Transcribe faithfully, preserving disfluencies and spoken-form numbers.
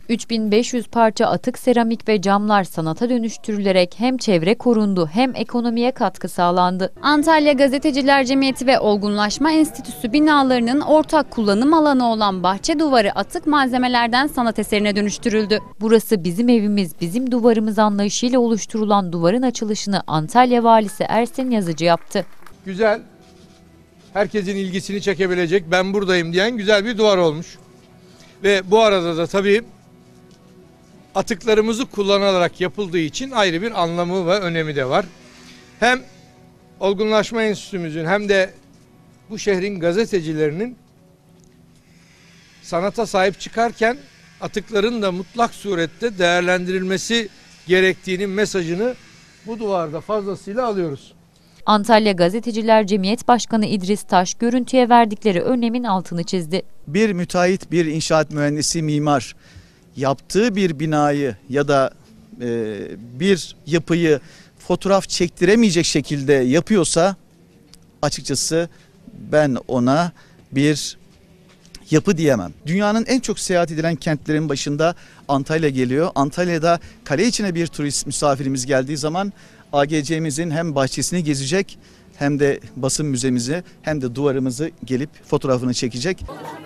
üç bin beş yüz parça atık seramik ve camlar sanata dönüştürülerek hem çevre korundu hem ekonomiye katkı sağlandı. Antalya Gazeteciler Cemiyeti ve Olgunlaşma Enstitüsü binalarının ortak kullanım alanı olan bahçe duvarı atık malzemelerden sanat eserine dönüştürüldü. Burası bizim evimiz, bizim duvarımız anlayışıyla oluşturulan duvarın açılışını Antalya Valisi Ersin Yazıcı yaptı. Güzel, herkesin ilgisini çekebilecek, ben buradayım diyen güzel bir duvar olmuş. Ve bu arada da tabii atıklarımızı kullanılarak yapıldığı için ayrı bir anlamı ve önemi de var. Hem Olgunlaşma Enstitümüzün hem de bu şehrin gazetecilerinin sanata sahip çıkarken atıkların da mutlak surette değerlendirilmesi gerektiğinin mesajını bu duvarda fazlasıyla alıyoruz. Antalya Gazeteciler Cemiyet Başkanı İdris Taş görüntüye verdikleri önemin altını çizdi. Bir müteahhit, bir inşaat mühendisi, mimar yaptığı bir binayı ya da e, bir yapıyı fotoğraf çektiremeyecek şekilde yapıyorsa açıkçası ben ona bir yapı diyemem. Dünyanın en çok seyahat edilen kentlerin başında Antalya geliyor. Antalya'da kale içine bir turist misafirimiz geldiği zaman A G C'mizin hem bahçesini gezecek hem de basın müzemizi hem de duvarımızı gelip fotoğrafını çekecek.